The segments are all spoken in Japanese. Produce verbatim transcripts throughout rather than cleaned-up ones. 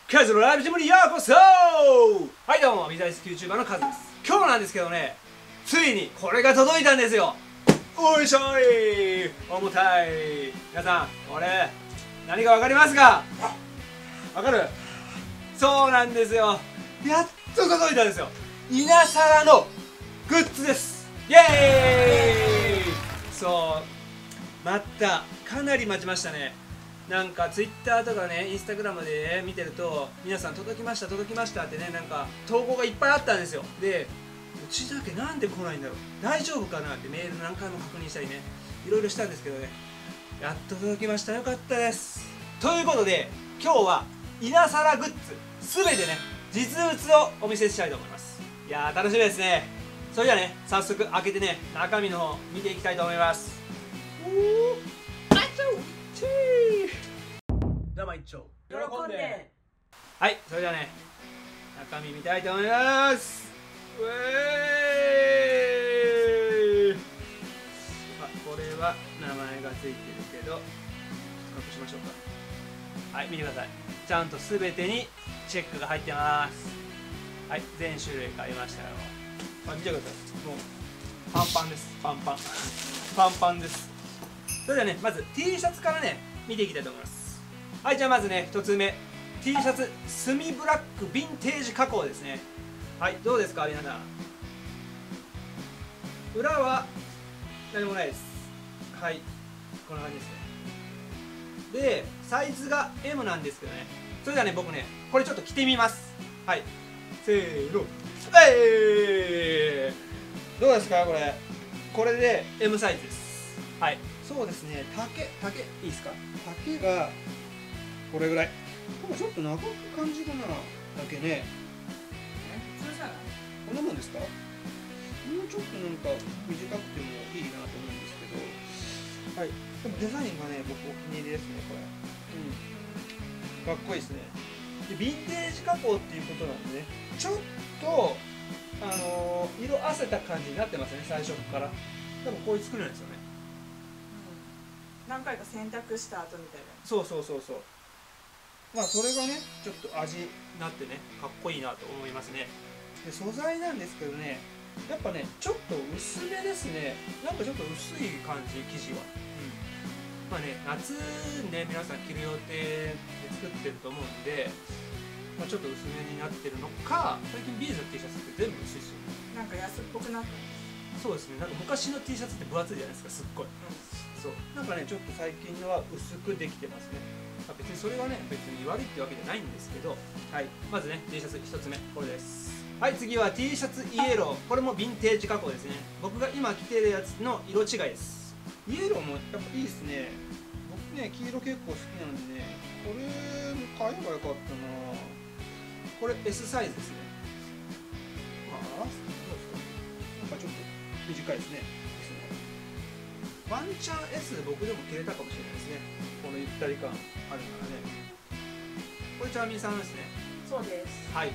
カズのライブジムにようこそ。はいどうも、ビザイス YouTuber のカズです。今日なんですけどね、ついにこれが届いたんですよ。おいしょい重たい。皆さん、これ何か分かりますか？分かる？そうなんですよ、やっと届いたんですよ。稲皿のグッズです。イエーイ。そう待った、かなり待ちましたね。なんかツイッターとかね、インスタグラムで、ね、見てると皆さん届きました届きましたってね、なんか投稿がいっぱいあったんですよ。で、うちだけなんで来ないんだろう、大丈夫かなってメール何回も確認したりね、いろいろしたんですけどね、やっと届きました。よかったです。ということで今日は稲皿グッズすべてね、実物をお見せしたいと思います。いやー楽しみですね。それではね、早速開けてね、中身の方見ていきたいと思います。どうも一丁喜んで。はい、それではね、中身見たいと思います。うえー、あ、これは名前がついてるけど隠しましょうか。はい、見てください。ちゃんと全てにチェックが入ってます。はい、全種類買いましたよ。あ、見てください。もうパンパンです。パンパンパンパンです。それではね、まず T シャツからね見ていきたいと思います。はい、じゃあまずね、ひとつめ T シャツスミブラックヴィンテージ加工ですね。はい、どうですか皆さん。裏は何もないです。はい、こんな感じですね。で、サイズが エム なんですけどね。それではね、僕ねこれちょっと着てみます。はい、せーの、えー、どうですかこれ。これで エム サイズです。はい、そうですね。丈丈いいですか。丈がこれぐらい。でもちょっと長く感じるな。だけね。 普通じゃない？ こんなもんですか？もうちょっとなんか短くてもいいなと思うんですけど。はい。でもデザインがね、僕お気に入りですね、これ。うん。かっこいいですね。で、ヴィンテージ加工っていうことなんでね、ちょっと、あのー、色あせた感じになってますね、最初から。多分こういう作るんですよね。 うん。何回か洗濯した後みたいな。 そうそうそうそう。まあそれがねちょっと味になってね、かっこいいなと思いますね。で、素材なんですけどね、やっぱねちょっと薄めですね。なんかちょっと薄い感じ、生地は。うん、まあね、夏にね皆さん着る予定で作ってると思うんで、まあ、ちょっと薄めになってるのか、最近ビーズの T シャツって全部薄いですよ。 なんか安っぽくなった。 そうですね。なんか昔の T シャツって分厚いじゃないですか、すっごい。うん、そうなんかねちょっと最近のは薄くできてますね。別にそれはね別に悪いってわけじゃないんですけど、はい、まずね T シャツひとつめこれです。はい、次は T シャツイエロー。これもヴィンテージ加工ですね。僕が今着てるやつの色違いです。イエローもやっぱいいですね。僕ね黄色結構好きなんでね、これも買えばよかったな。これ エス サイズですね。ああ、どうですか。なんかちょっと短いですね。ワンチャン エス 僕でも着れたかもしれないですね。このゆったり感あるからね。これチャーミーさんですね。 そうです。 はい、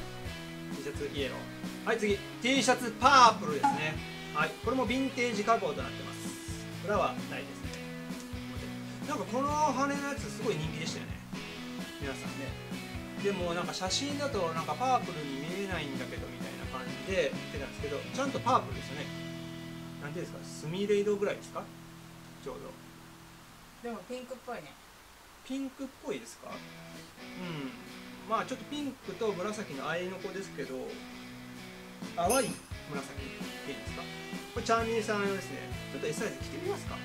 T シャツイエロー。はい、次 T シャツパープルですね。はい、これもヴィンテージ加工となってます。裏はないですね。なんかこの羽のやつすごい人気でしたよね、皆さんね。でもなんか写真だとなんかパープルに見えないんだけどみたいな感じで言ってたんですけど、ちゃんとパープルですよね。なんていうんですか、スミレ色ぐらいですか、ちょうど。 でもピンクっぽいね。 ピンクっぽいですか。うん、まあちょっとピンクと紫の合いの子ですけど、淡い紫っていいんですか。これチャーミーさん用ですね。ちょっと エス サイズ着てみますか。はい、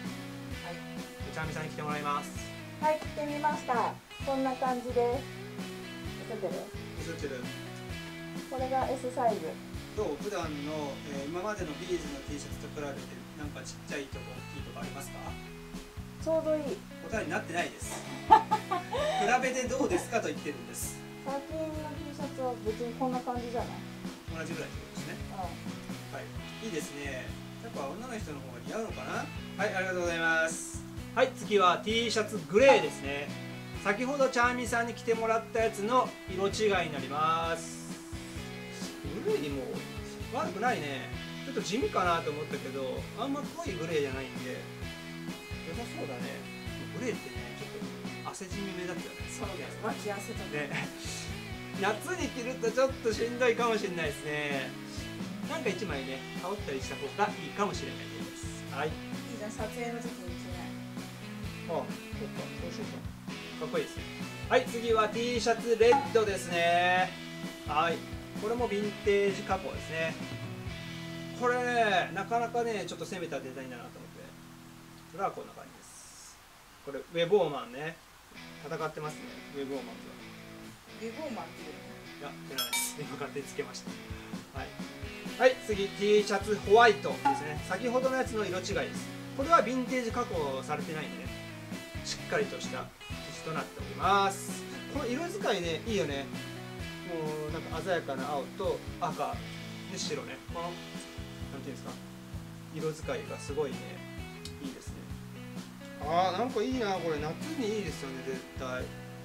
チャーミーさんに着てもらいます。 はい、着てみました。こんな感じです。映ってる？ 映ってる。 これが エス サイズ。 どう、普段の、えー、今までのビーズの T シャツと比べてなんかちっちゃいとこ大きいとこありますか。 ちょうどいい。 答えになってないです。比べてどうですかと言ってるんです。 最近の T シャツは別にこんな感じじゃない？ 同じぐらいってことですね。 うん。 はい、いいですね。やっぱ女の人の方が似合うのかな。はい、ありがとうございます。はい、次は T シャツグレーですね。先ほどチャーミーさんに着てもらったやつの色違いになります。グレーにも悪くないね。ちょっと地味かなと思ったけど、あんま濃いグレーじゃないんで良さそうだね。グレーってねちょっとあっ汗じみ目だったよね。 そうです。脇汗とかね夏に着るとちょっとしんどいかもしれないですね。なんか一枚ね羽織ったりした方がいいかもしれないです。はい。 いいじゃん、撮影の時に着ない。 あ、そうか、そうしようか。かっこいいですね。はい、次は T シャツレッドですね。はい、これもヴィンテージ加工ですね。これね、なかなかね、ちょっと攻めたデザインだなと思って。これはこんな感じです。これ、ウェボーマンね。戦ってますね、ウェボーマンと。 ウェボーマンっていういや、知らないです。今勝手につけました。はい。はい、次 T シャツホワイトですね。先ほどのやつの色違いです。これはヴィンテージ加工されてないんでね、しっかりとした生地となっております。この色使いね、いいよね。もうなんか鮮やかな青と赤で白ね。このなんていうんですか、色使いがすごいね、いいですね。あー、なんかいいな、これ夏にいいですよね、絶対。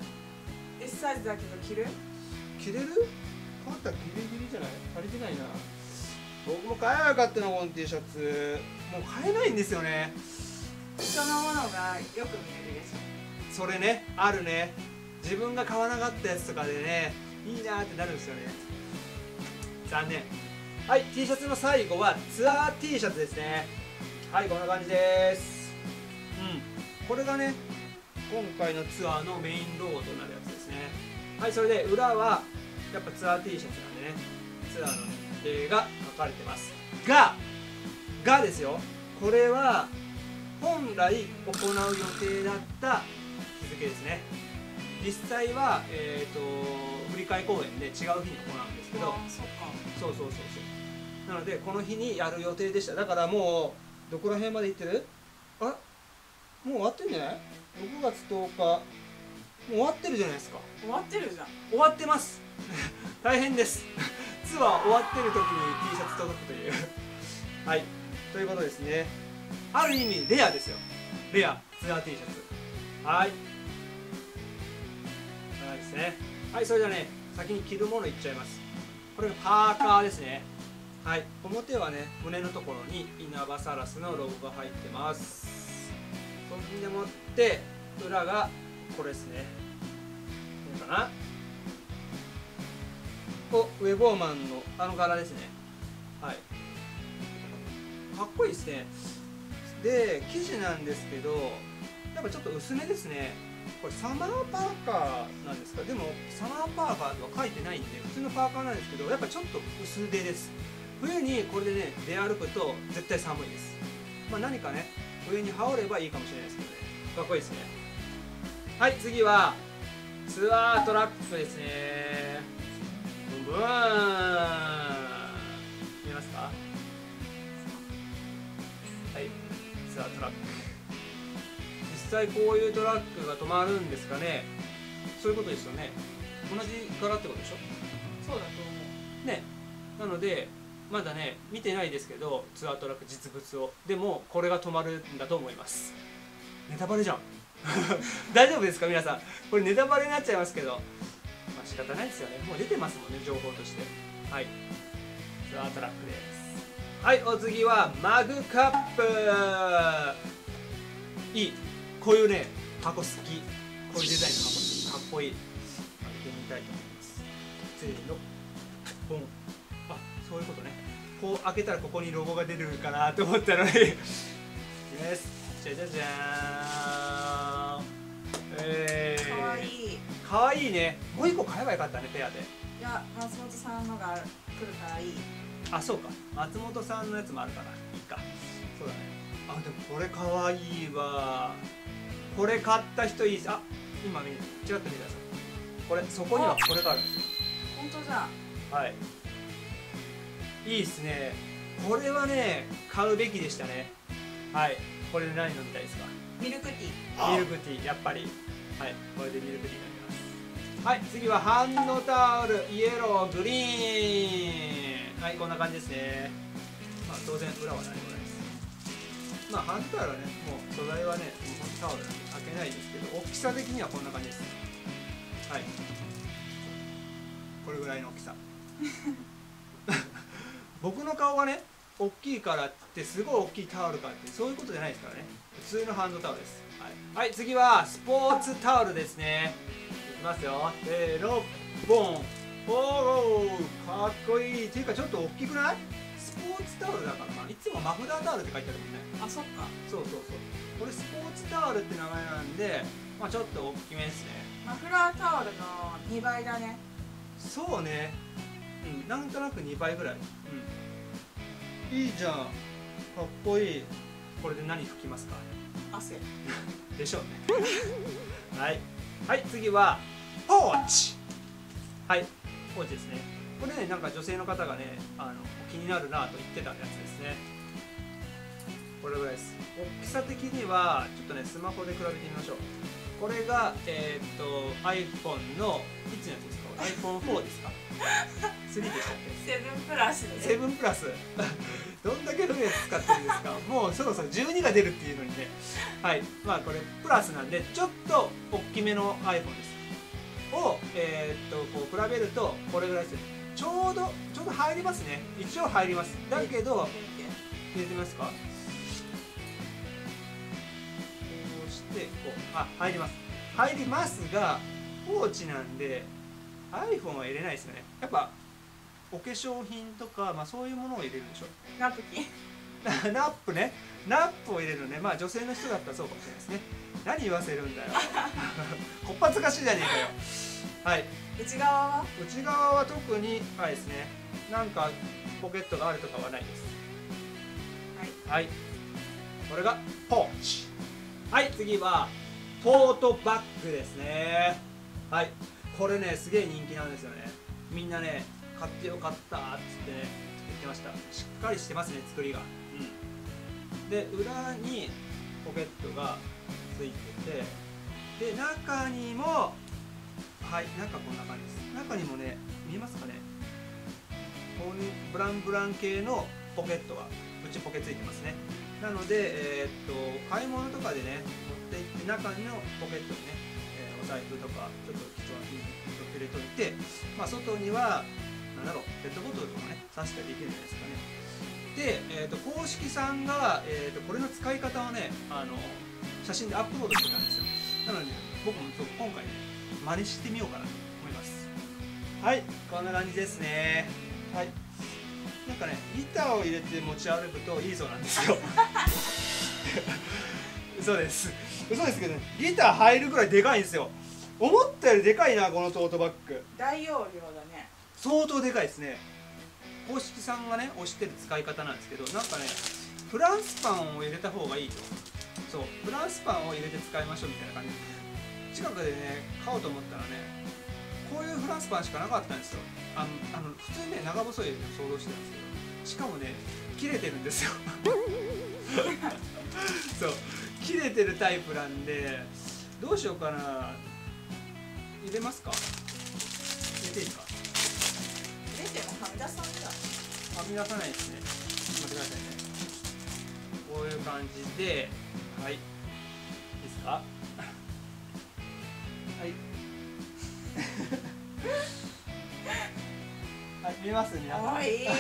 S サイズだけど着る？ 着れる？肩ギリギリじゃない？足りてないな。僕も買えばよかったな、この T シャツ。もう買えないんですよね。 人のものがよく見えるでしょ。 それね、あるね。自分が買わなかったやつとかでね、いいなーってなるんですよね。残念。はい、T シャツの最後はツアー T シャツですね。はい、こんな感じです。うん、これがね、今回のツアーのメインロゴとなるやつですね。はい、それで裏はやっぱツアー T シャツなんでね、ツアーの日程が書かれてますが、がですよ、これは本来行う予定だった日付ですね。実際は、えー、と振り替え公演で違う日に行うんですけど、 あ、そっか。 そうそうそうそう、なのでこの日にやる予定でした。だからもうどこら辺まで行ってる？あ、もう終わってんじゃない？ろくがつとおか、もう終わってるじゃないですか。 終わってるじゃん。 終わってます大変ですツアー終わってる時に T シャツ届くというはい、ということですね。ある意味レアですよ。レアツアー T シャツ。はい、はいですね。はい、それではね、先に着るものいっちゃいます。これがパーカーですね。はい、表はね、胸のところに稲葉サラスのロゴが入ってます。そんでもって裏がこれですね。これかな。お、ウェボーマンのあの柄ですね。はい、かっこいいですね。で、生地なんですけど、やっぱちょっと薄めですね。これサマーパーカーなんですか。でもサマーパーカーとは書いてないんで普通のパーカーなんですけど、やっぱちょっと薄手です。冬にこれでね出歩くと絶対寒いです。まあ、何かね上に羽織ればいいかもしれないですけどね、かっこいいですね。はい、次はツアートラックですね。ブーン、見えますか？はい、ツアートラック。実際こういうトラックが止まるんですかね。そういうことですよね。同じ柄ってことでしょ。 そうだと思うね。なのでまだね見てないですけど、ツアートラック実物を。でもこれが止まるんだと思います。ネタバレじゃん大丈夫ですか皆さん。これネタバレになっちゃいますけど、まあ仕方ないですよね。もう出てますもんね、情報として。はい、ツアートラックです。はい、お次はマグカップ。いい、こういうね箱好き。こういうデザインの箱好き。かっこいい。開けてみたいと思います。せーの、ボン。あ、そういうことね。こう開けたらここにロゴが出るかなと思ったのにです。じゃじゃじゃーん。えー、 かわいい。 かわいいね。もう一個買えばよかったね、ペアで。 いや、松本さんのが来るからいい。 あ、そうか、松本さんのやつもあるからいいか。そうだね。あ、でもこれかわいいわ。これ買った人いいです。あ、今見ちらっと見てください。これそこにはこれがあるんですよ。 本当じゃん。 はい、いいっすね。これはね買うべきでしたね。はい、これで何飲みたいですか？ ミルクティー。 ミルクティー、やっぱり。はい、これでミルクティーになります。はい、次はハンドタオル、イエロー、グリーン。はい、こんな感じですね。まあ当然裏は何もないです。まあハンドタオルはね、もう素材はね、ハンドタオルなんで開けないですけど、大きさ的にはこんな感じです。はい、これぐらいの大きさ僕の顔がね大きいからってすごい大きいタオルかってそういうことじゃないですからね。普通のハンドタオルです。はい、はい、次はスポーツタオルですね。いきますよ。せーの、ボン。おお、かっこいい。っていうかちょっと大きくない？スポーツタオルだからな。いつもマフラータオルって書いてあるもんね。 あ、そっか。 そうそうそう。これスポーツタオルって名前なんで、まあちょっと大きめですね。 マフラータオルのにばいだね。 そうね。うん、なんとなくにばいぐらい。うん。いいじゃん。かっこいい。これで何拭きますか？ 汗。 でしょうね。はい。はい、次はポーチ。はい、ポーチですね。これね、なんか女性の方がね、あの気になるなと言ってたやつですね。これぐらいです。大きさ的にはちょっとね、スマホで比べてみましょう。これがえー、っと iPhone のいつのやつですか？ アイフォンフォー ですか？スリーでしたっけ？ セブンプラスで。 セブンプラス。どんだけ古いやつ使ってるんですか？もうそろそろじゅうにが出るっていうのにね。はい、まあこれプラスなんでちょっと大きめの iPhone です。をえー、っとこう比べるとこれぐらいです。ちょうどちょうど入りますね。一応入ります。だけど入れてみますか？こうしてこうあ入ります。入りますがポーチなんで iPhone は入れないですよね。やっぱお化粧品とか、まあ、そういうものを入れるでしょ。 ナプキン。 ナップね。ナップを入れるのね。まあ女性の人だったらそうかもしれないですね。何言わせるんだよ。こっぱずかしいじゃねえかよ。はい。 内側は？ 内側は特にあれですね。なんかポケットがあるとかはないです。はい。はい。これがポーチ。はい、次はトートバッグですね。はい。これね、すげえ人気なんですよね。みんなね、買ってよかったっつってね、言ってました。しっかりしてますね、作りが。うん。で、裏にポケットがついてて、で、中にも、はい、中こんな感じです。中にもね、見えますかね、こういうブランブラン系のポケットが内ポケついてますね。なので、えー、っと買い物とかでね持っていって中のポケットにね、えー、お財布とかちょっと貴重な品入れといて、まあ、外にはなんだろうペットボトルとかね刺したりできるんじゃないですかね。で、えー、と公式さんが、えー、とこれの使い方をねあの写真でアップロードしてたんですよ。なので、ね、僕もそう今回ね真似してみようかなと思います。はい、こんな感じですね。はい、なんかねギターを入れて持ち歩くといいそうなんですよ。そうです。嘘ですけどね、ギター入るぐらいでかいんですよ。思ったよりでかいなこのトートバッグ。 大容量だね。 相当でかいですね。公式さんがね推してる使い方なんですけど、なんかねフランスパンを入れた方がいいと。そうフランスパンを入れて使いましょうみたいな感じ。近くでね買おうと思ったらねこういうフランスパンしかなかったんですよ。あのあの普通にね長細いの想像してたんですけど、しかもね切れてるんですよ。そう切れてるタイプなんでどうしようかな。入れますか？入れていいですか？ 入れてもはみ出さんじゃん。 はみ出さないですね。待ってくださいね。こういう感じで、はい、いいですか？はい。はい、見えます皆さん。 おいい。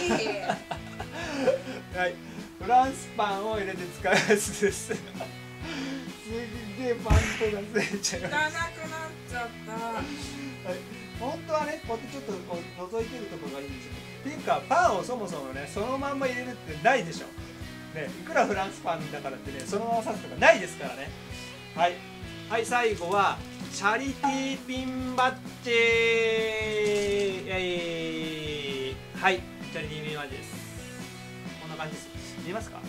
はい、フランスパンを入れて使うやつです。すっげえパン粉がついちゃいます。 汚くなっちゃった。 はい、本当はね、こうやってちょっとこう覗いてるところがいいんですよ。っていうか、パンをそもそもね、そのまんま入れるってないでしょ。ね、いくらフランスパンだからってね、そのまま刺すとかないですからね。はい、はい、最後はチャリティーピンバッジ。えー、はい、チャリティーピンバッジです。こんな感じです。見えますか？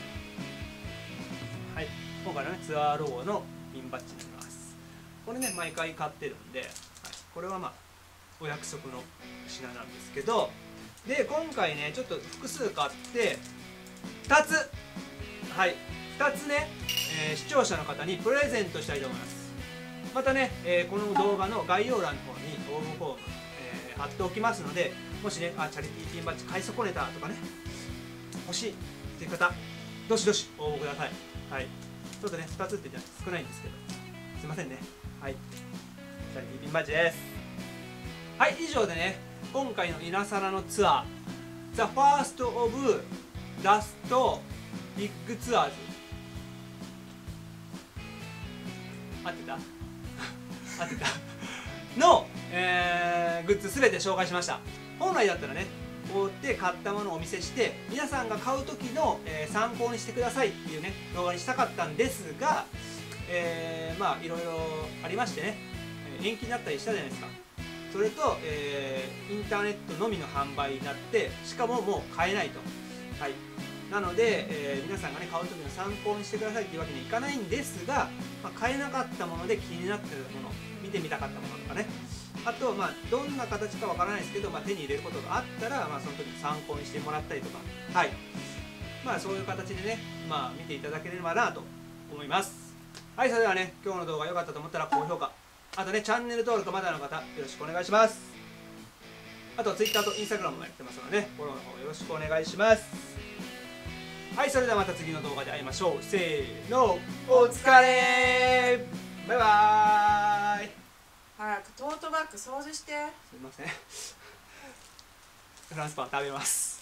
はい、今回のねツアーロゴのピンバッジになります。これね毎回買ってるんで、はい、これはまあお約束の品なんですけど、で今回ねちょっと複数買ってふたつ、はい、ふたつね、えー、視聴者の方にプレゼントしたいと思います。またね、えー、この動画の概要欄の方に応募フォーム、えー、貼っておきますので、もしねあチャリティーピンバッジ買い損ねたとかね欲しいっていう方どしどし応募ください。はい、ちょっとねふたつってじゃ少ないんですけどすいませんね。はい、チャリティーピンバッジです。はい、以上でね今回の稲皿のツアー The First of ラストビッグツアーズ合ってた合ってたの、えーグッズすべて紹介しました。本来だったらねこうやって買ったものをお見せして皆さんが買う時の、えー参考にしてくださいっていうね動画にしたかったんですが、えーまあいろいろありましてね延期になったりしたじゃないですか。それと、えーインターネットのみの販売になって、しかももう買えないと。はい、なので、えー皆さんがね買う時の参考にしてくださいっていうわけにはいかないんですが、まあ、買えなかったもので気になってるもの、見てみたかったものとかね、あと、まあ、どんな形かわからないですけど、まあ、手に入れることがあったら、まあ、その時参考にしてもらったりとか、はい、まあそういう形でね、まあ、見ていただければなと思います。はい、それではね今日の動画良かったと思ったら高評価、あとねチャンネル登録まだの方よろしくお願いします。あと Twitter と Instagram もやってますので、ね、フォローの方よろしくお願いします。はい、それではまた次の動画で会いましょう。せーの、お疲れー、バイバーイ。 早くトートバッグ掃除して。 すみませんフランスパン食べます。